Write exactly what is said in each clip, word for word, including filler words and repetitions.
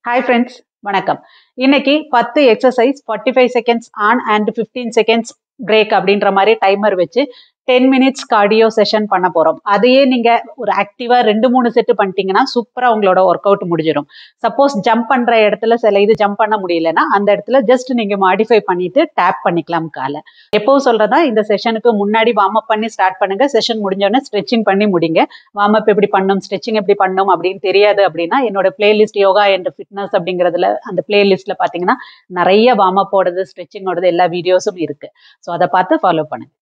Hi friends, வணக்கம். இன்னைக்கு ten exercise forty-five seconds on and fifteen seconds break அப்படின்ற மாதிரி டைமர் வச்சு ten minutes cardio session பண்ண போறோம். அதையே நீங்க ஒரு ஆக்டிவா ரெண்டு மூணு செட் பண்ணிட்டீங்கன்னா சூப்பரா உங்களோட ஒர்க் அவுட் முடிஞ்சிடும். சப்போஸ் ஜம்ப் பண்ற இடத்துல சில இது ஜம்ப் பண்ண முடியலன்னா அந்த இடத்துல ஜஸ்ட் நீங்க மாடிஃபை பண்ணிட்டு டேப் பண்ணிக்கலாம் காலை. எப்பவும் சொல்றதா இந்த செஷனுக்கு முன்னாடி வார்ம் அப் பண்ணி ஸ்டார்ட் பண்ணுங்க. செஷன் முடிஞ்சோடனே ஸ்ட்ரெச்சிங் பண்ணி முடிங்க. வார்ம் அப் எப்படி பண்ணணும், ஸ்ட்ரெச்சிங் எப்படி பண்ணணும் அப்படின்னு தெரியாது அப்படின்னா என்னோட பிளேலிஸ்ட் யோகா அண்ட் ஃபிட்னஸ் அப்படிங்கிறதுல அந்த பிளேலிஸ்ட்ல பாத்தீங்கன்னா நிறைய வார்ம் அப் ஓடது ஸ்ட்ரெச்சிங்கோடது எல்லா வீடியோஸும் இருக்கு. ஸோ அதை பார்த்து ஃபாலோ பண்ணுங்க.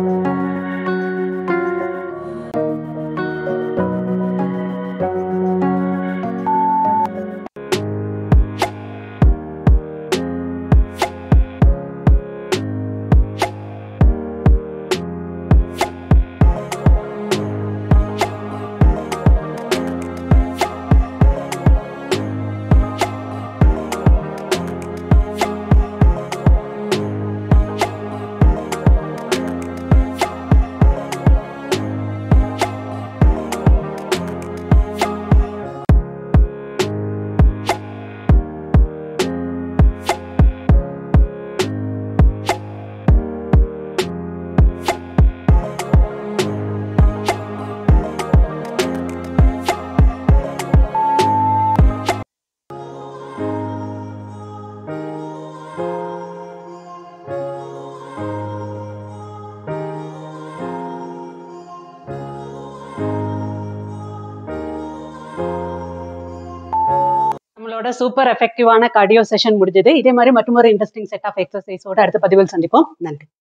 சூப்பர் எஃபெக்டிவான கார்டியோ செஷன் முடிஞ்சது. இதே மாதிரி மற்றொரு இன்ட்ரெஸ்டிங் செட் ஆஃப் எக்ஸசைஸோட அடுத்த பதிவில் சந்திப்போம். நன்றி.